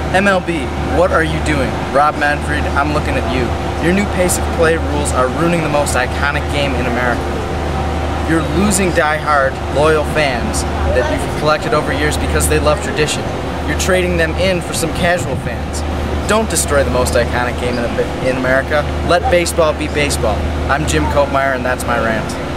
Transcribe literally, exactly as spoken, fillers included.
M L B, what are you doing? Rob Manfred, I'm looking at you. Your new pace of play rules are ruining the most iconic game in America. You're losing die-hard, loyal fans that you've collected over years because they love tradition. You're trading them in for some casual fans. Don't destroy the most iconic game in, in America. Let baseball be baseball. I'm Jim Koepmeyer, and that's my rant.